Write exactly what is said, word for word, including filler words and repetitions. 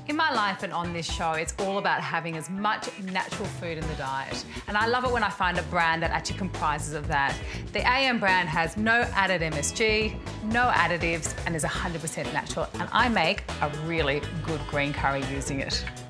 In my life and on this show, it's all about having as much natural food in the diet. And I love it when I find a brand that actually comprises of that. The A M brand has no added M S G, no additives, and is one hundred percent natural. And I make a really good green curry using it.